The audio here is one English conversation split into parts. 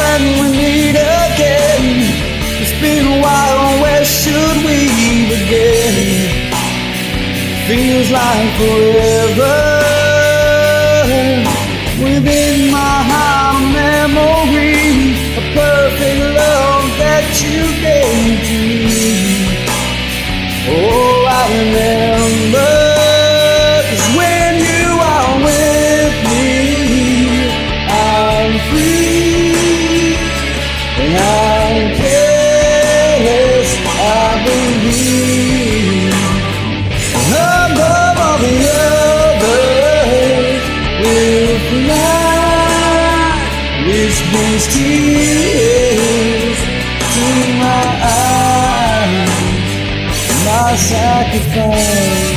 when we meet again. It's been a while, where should we begin? Feels like forever. Within my heart, memory, a perfect love that you gave to me. Oh, I remember, 'cause when you are with me, I'm free, and I'm careless, I believe. Above all the others, we'll fly, which brings tears to my eyes, my sacrifice.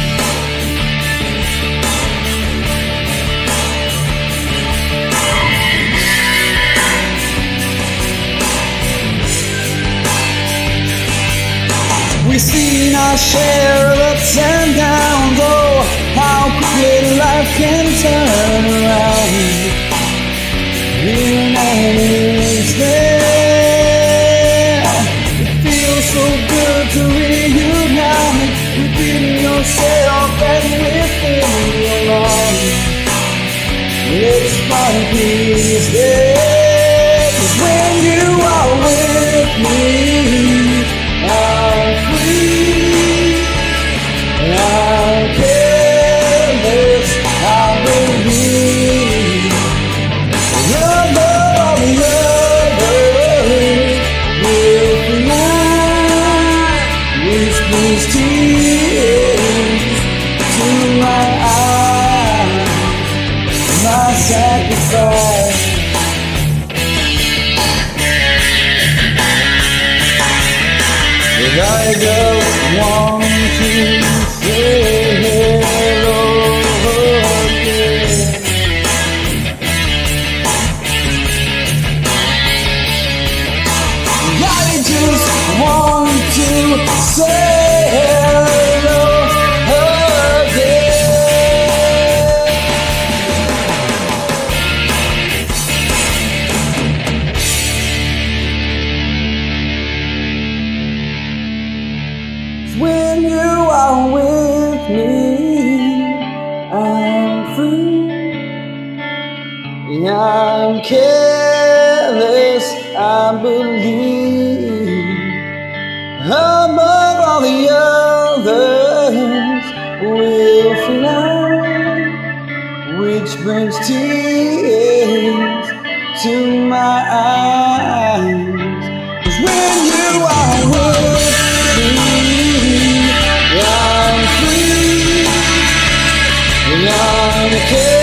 We've seen our share of ups and downs. Oh, how quickly life can turn around. In an instant, it feels so good to reunite within yourself and within your life. Let's find peace there, 'cause when you are with me, I'm free, and I'm careless, I believe. Above all the others, we'll fly, which brings tears to my eyes, my sacrifice. I just want to say hello again. I just want to say hello again. When you are with me, I'm free, and I'm careless, I believe. Above all the others, we'll fly, which brings tears to my eyes. 'Cause when you are with me, I'm free, and I'm careless.